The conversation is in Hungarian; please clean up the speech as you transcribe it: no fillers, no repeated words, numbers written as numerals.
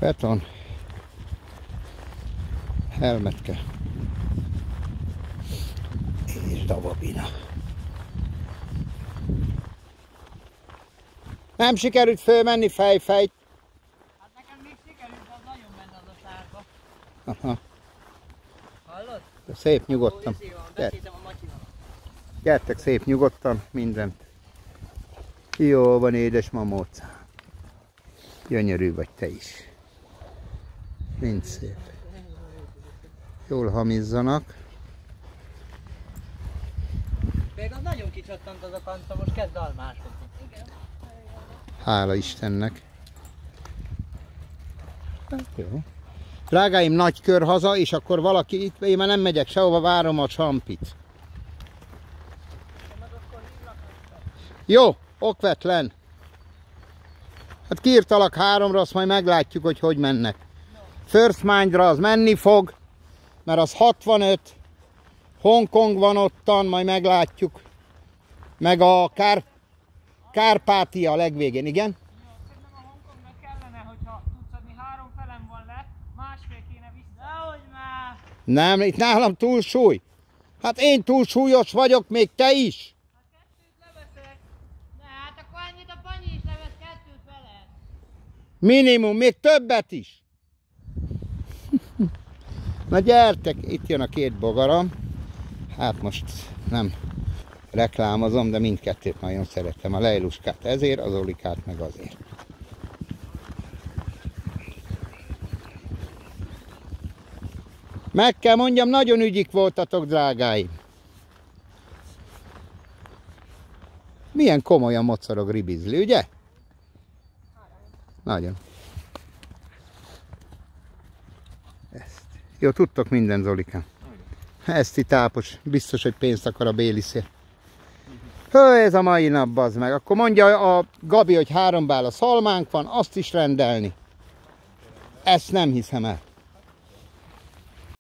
Beton. Helmetke. És davabina. Nem sikerült fölmenni fejfejt. Hát nekem még sikerült, de az nagyon benne az a sárba. Aha. Hallod? De szép nyugodtan. Beszéltem a Matyival. Gyertek szép nyugodtan, mindent. Jó van, édesmamócám. Gyönyörű vagy te is. Mind szép. Jól hamizzanak. Még az nagyon kicsattant az a kanta, most kezd almásodni. Igen. Hála Istennek. Hát jó. Drágáim, nagy kör haza, és akkor valaki itt, én már nem megyek sehova, várom a csampit. Jó, okvetlen. Hát kiírtalak 3-ra, azt majd meglátjuk, hogy mennek. First Mindra az menni fog, mert az 65. Hongkong van ottan, majd meglátjuk. Meg a Kárpátia a legvégén, igen? Jó, szerintem a Hongkongnak kellene, hogyha tudsz adni 3 felem van le, másfél kéne vissza. Dehogy már! Nem, itt nálam túlsúly. Hát én túlsúlyos vagyok, még te is. Hát 2-t leveszek. De hát akkor annyit a Panyi is levesz, 2 fele. Minimum, még többet is. Na gyertek, itt jön a 2 bogaram. Hát most nem reklámozom, de mindkettőt nagyon szeretem. A Leiluskát ezért, az Olikát meg azért. Meg kell mondjam, nagyon ügyik voltatok, drágáim. Milyen komolyan mocorog ribizli, ugye? Nagyon. Ezt. Jó, tudtok minden, Zolikám. Ezt itt tápos, biztos, hogy pénzt akar a Béliszért. Ez a mai nap, bazd meg. Akkor mondja a Gabi, hogy 3 bála szalmánk van, azt is rendelni. Ezt nem hiszem el.